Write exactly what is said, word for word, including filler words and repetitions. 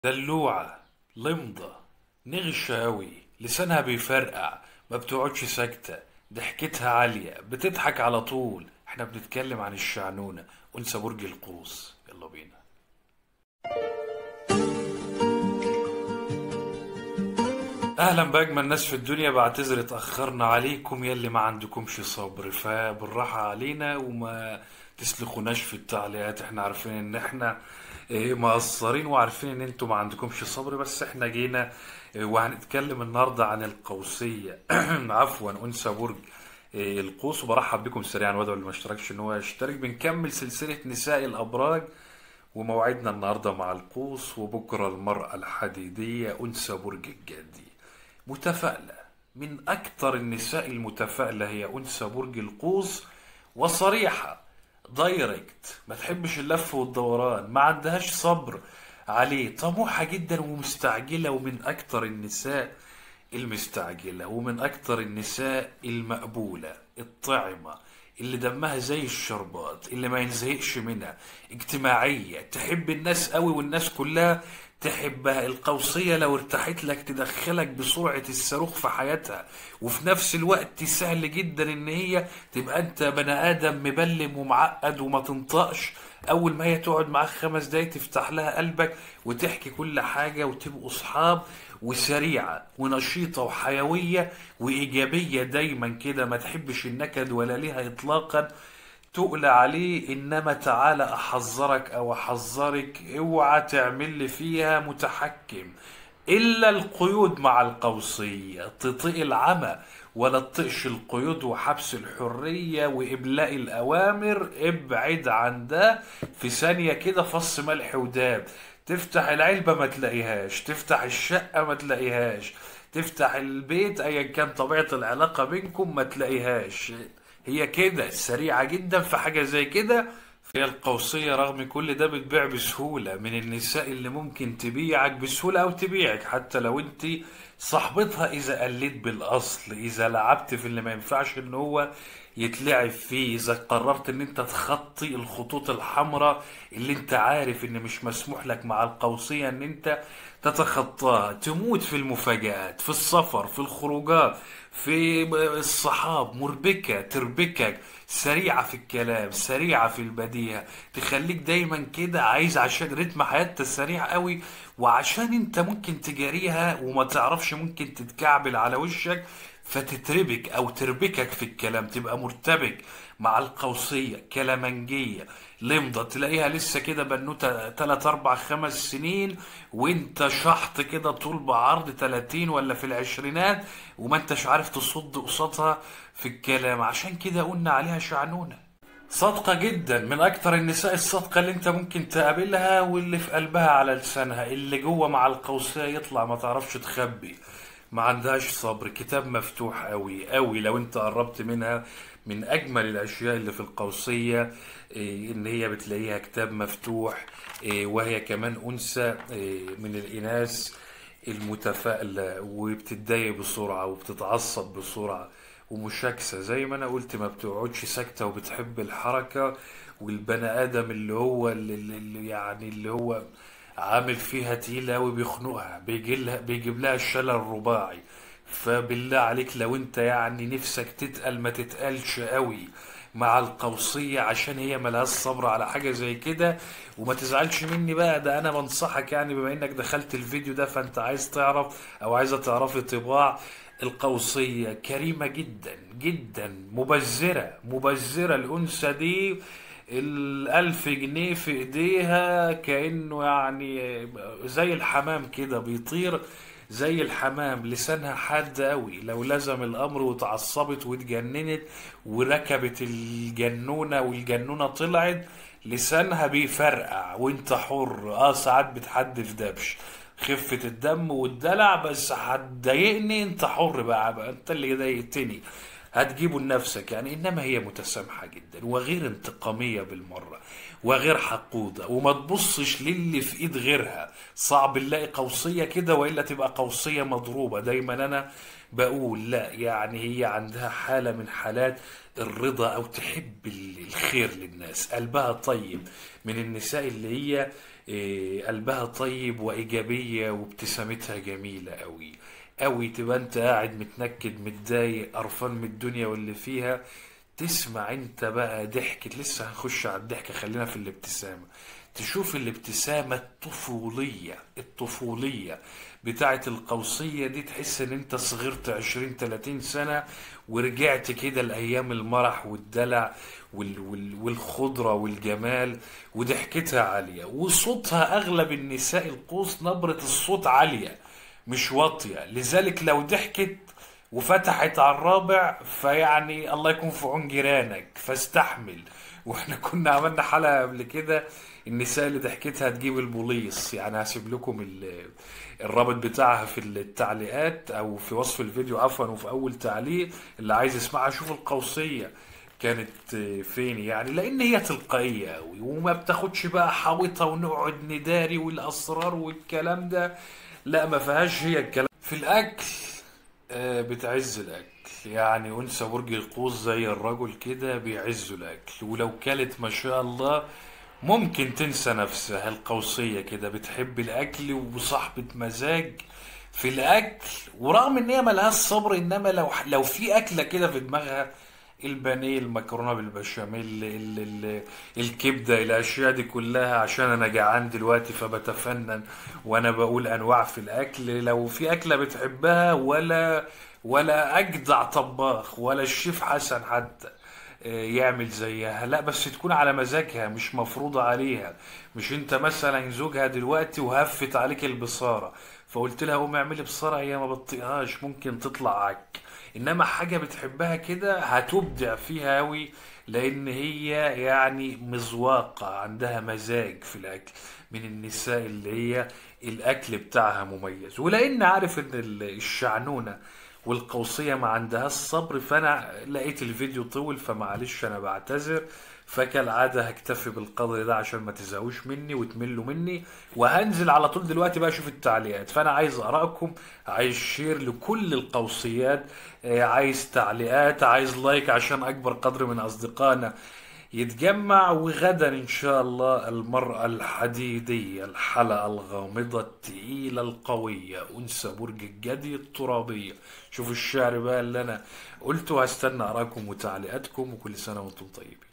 دلوعة، لمضة، نغشة أوي، لسانها بيفرقع، ما بتقعدش ساكتة، ضحكتها عالية، بتضحك على طول. احنا بنتكلم عن الشعنونة، أنثى برج القوس. يلا بينا. أهلا بأجمل ناس في الدنيا. بعتذر اتأخرنا عليكم يلي ما عندكمش صبر، فبالراحة علينا وما تسلخوناش في التعليقات. احنا عارفين ان احنا إيه، مقصرين، وعارفين ان انتوا ما عندكمش صبر، بس احنا جينا إيه، وهنتكلم النهارده عن القوسية. عفوا، انثى برج إيه، القوس. وبرحب بكم سريعا، وادعو اللي ما اشتركش ان هو يشترك. بنكمل سلسلة نساء الابراج، وموعدنا النهارده مع القوس، وبكره المرأة الحديدية انثى برج الجدي. متفائلة، من أكثر النساء المتفائلة هي أنثى برج القوس، وصريحة، دايركت، ما تحبش اللف والدوران، ما عندهاش صبر عليه، طموحة جدا ومستعجلة، ومن أكثر النساء المستعجلة، ومن أكثر النساء المقبولة، الطعمة، اللي دمها زي الشربات، اللي ما ينزهقش منها، اجتماعية، تحب الناس قوي والناس كلها تحبها. القوسية لو ارتاحت لك تدخلك بسرعة الصاروخ في حياتها، وفي نفس الوقت سهل جدا ان هي تبقى انت بني ادم مبلم ومعقد وما تنطقش. اول ما هي تقعد معاك خمس دقايق تفتح لها قلبك وتحكي كل حاجة، وتبقوا صحاب، وسريعة ونشيطة وحيوية وإيجابية دايما كده، ما تحبش النكد ولا ليها إطلاقا تقل عليه. إنما تعالى أحذرك أو أحذرك، اوعى تعمل لي فيها متحكم. إلا القيود مع القوسية، تطيق العمى ولا تطيقش القيود وحبس الحرية وإبلاء الأوامر. ابعد عن ده في ثانية كده، فص ملح وداب. تفتح العلبة ما تلاقيهاش، تفتح الشقة ما تلاقيهاش، تفتح البيت أيا كان طبيعة العلاقة بينكم ما تلاقيهاش. هي كده سريعة جدا في حاجة زي كده. هي القوسية رغم كل ده بتبيع بسهولة، من النساء اللي ممكن تبيعك بسهولة أو تبيعك حتى لو أنت صاحبتها، إذا قلت بالأصل، إذا لعبت في اللي ما ينفعش إن هو يتلعب فيه، إذا قررت إن أنت تخطي الخطوط الحمراء اللي أنت عارف إن مش مسموح لك مع القوسية إن أنت تتخطاها. تموت في المفاجآت، في السفر، في الخروجات، في الصحاب، مربكة، تربكك، سريعة في الكلام، سريعة في البديهة، تخليك دايما كده عايز، عشان رتم حياتها سريع قوي، وعشان انت ممكن تجاريها وما تعرفش، ممكن تتكعبل على وشك فتتربك او تربكك في الكلام، تبقى مرتبك مع القوسية. كلامنجية، لمضة، تلاقيها لسه كده بنوتة تلات اربع خمس سنين، وانت شحط كده طول بعرض تلاتين ولا في العشرينات، وما انتش عارف تصد قصادها في الكلام. عشان كده قلنا عليها شعنونة. صادقة جدا، من أكتر النساء الصادقة اللي أنت ممكن تقابلها، واللي في قلبها على لسانها، اللي جوه مع القوسية يطلع ما تعرفش تخبي. ما عندهاش صبر، كتاب مفتوح قوي قوي لو أنت قربت منها. من أجمل الأشياء اللي في القوسية إيه، إن هي بتلاقيها كتاب مفتوح. إيه، وهي كمان أنثى إيه، من الإناث المتفائلة، وبتتضايق بسرعة وبتتعصب بسرعة ومشاكسة. زي ما انا قلت، ما بتقعدش ساكتة وبتحب الحركة. والبني ادم اللي هو اللي اللي يعني اللي هو عامل فيها تقيلة أوي بيخنقها، بيجي لها بيجيب لها الشلل الرباعي. فبالله عليك لو انت يعني نفسك تتقل ما تتقلش قوي مع القوسية، عشان هي ملهاش صبر على حاجة زي كده. وما تزعلش مني بقى، ده انا بنصحك يعني، بما انك دخلت الفيديو ده فانت عايز تعرف او عايزة تعرفي طباع القوسية. كريمة جدا جدا، مبذرة مبذرة الأنثى دي. الألف جنيه في إيديها كأنه يعني زي الحمام كده بيطير، زي الحمام. لسانها حاد قوي، لو لزم الأمر وتعصبت واتجننت وركبت الجنونة والجنونة طلعت، لسانها بيفرقع وانت حر. اه ساعات بتحدف دبش، خفة الدم والدلع، بس هتضايقني انت حر بقى, بقى انت اللي ضايقتني، هتجيبه لنفسك يعني. انما هي متسامحة جدا، وغير انتقامية بالمرة، وغير حقودة، وما تبصش للي في ايد غيرها. صعب نلاقي قوسية كده، والا تبقى قوسية مضروبة. دايما انا بقول لا، يعني هي عندها حالة من حالات الرضا، او تحب الخير للناس، قلبها طيب. من النساء اللي هي إيه، قلبها طيب وإيجابية وابتسامتها جميلة أوي أوي. تبقى أنت قاعد متنكد متضايق قرفان من الدنيا واللي فيها، تسمع أنت بقى ضحكة. لسه هنخش على الضحكة، خلينا في الابتسامة. تشوف الابتسامة الطفولية الطفولية بتاعت القوسية دي، تحس ان انت صغرت عشرين تلاتين سنة، ورجعت كده لأيام المرح والدلع وال وال والخضرة والجمال. وضحكتها عالية، وصوتها أغلب النساء القوس نبرة الصوت عالية مش واطية، لذلك لو ضحكت وفتحت على الرابع فيعني الله يكون في عون جيرانك، فاستحمل. واحنا كنا عملنا حلقة قبل كده، النساء اللي ضحكتها تجيب البوليس. يعني هسيب لكم ال- الرابط بتاعها في التعليقات او في وصف الفيديو عفوا، وفي اول تعليق اللي عايز يسمعها شوف القوسية كانت فين. يعني لان هي تلقائية قوي، وما بتاخدش بقى حاوطة ونقعد نداري والاسرار والكلام ده. لا، ما فيهاش هي الكلام في الاكل. آه، بتعز الاكل. يعني انثى برج القوس زي الرجل كده بيعزوا الاكل، ولو كلت ما شاء الله ممكن تنسى نفسها. القوسية كده بتحب الاكل وصاحبة مزاج في الاكل، ورغم ان هي ملهاش صبر، انما لو لو في اكلة كده في دماغها، البانيه، المكرونه بالبشاميل، ال- ال- الكبده، الاشياء دي كلها، عشان انا جعان دلوقتي فبتفنن وانا بقول انواع في الاكل. لو في اكله بتحبها، ولا ولا اجدع طباخ ولا الشيف حسن حتى آه، يعمل زيها، لا، بس تكون على مزاجها مش مفروضة عليها. مش انت مثلا زوجها دلوقتي وهفت عليك البصارة، فقلت لها قومي اعملي بصارة، هي ما بطيقهاش، ممكن تطلع عك. انما حاجة بتحبها كده هتبدع فيها اوي، لان هي يعني مذواقة، عندها مزاج في الاكل، من النساء اللي هي الاكل بتاعها مميز. ولان عارف ان ال- الشعنونة والقوسية ما عندهاش صبر، فانا لقيت الفيديو طول، فمعلش انا بعتذر. فكالعادة هكتفي بالقدر ده عشان ما تزهقوش مني وتملوا مني، وهنزل على طول دلوقتي بقى اشوف التعليقات. فانا عايز ارائكم، عايز شير لكل القوسيات، آه، عايز تعليقات، عايز لايك عشان اكبر قدر من اصدقائنا يتجمع. وغدا ان شاء الله المرأة الحديدية، الحلقة الغامضة التقيلة القوية، انثى برج الجدي الترابية. شوفوا الشعر بقى اللي انا قلته. هستنى اراكم وتعليقاتكم، وكل سنة وانتم طيبين.